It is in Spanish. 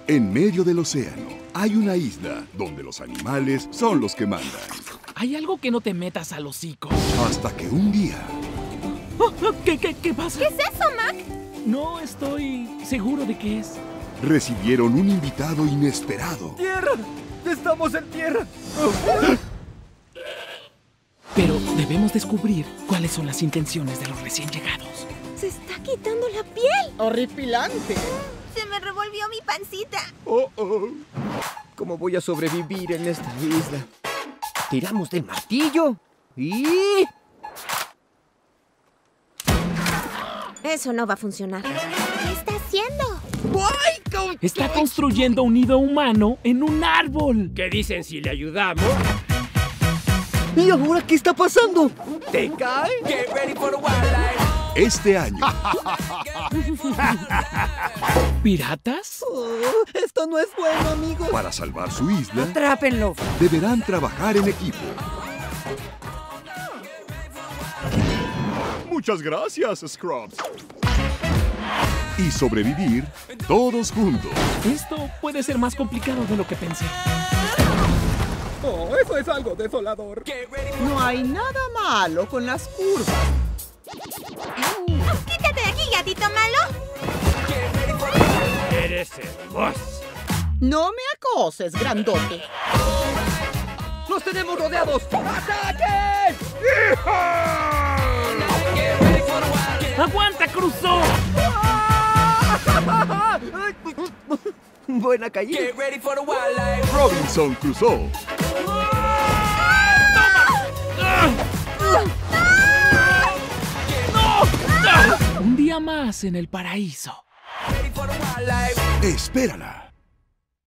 En medio del océano hay una isla donde los animales son los que mandan. Hay algo que no te metas al hocico. Hasta que un día... ¿Qué pasa? ¿Qué es eso, Mac? No estoy seguro de qué es. recibieron un invitado inesperado. ¡Tierra! ¡Estamos en tierra! Pero debemos descubrir cuáles son las intenciones de los recién llegados. Se está quitando la piel. ¡Horripilante! Se me revolvió mi pancita. ¿Cómo voy a sobrevivir en esta isla? Tiramos del martillo y... Eso no va a funcionar. ¿Qué está haciendo? Está construyendo un nido humano en un árbol. ¿Qué dicen si le ayudamos? ¿Y ahora qué está pasando? ¿Te cae? Get ready for the wildlife. Este año, ¿Piratas? Esto no es bueno, amigos. para salvar su isla, Atrápenlo. deberán trabajar en equipo. Muchas gracias, Scrubs. Y sobrevivir todos juntos. Esto puede ser más complicado de lo que pensé. Oh, eso es algo desolador. No hay nada malo con las curvas. ¡Quítate de aquí, gatito malo! Eres el boss. No me acoses, grandote. ¡Los tenemos rodeados! ¡Ataquen! ¡Aguanta, cruzó! Buena caída. Get ready for the wildlife. Robinson Crusoe. Un día más en el paraíso. Ready for the wildlife. Espérala.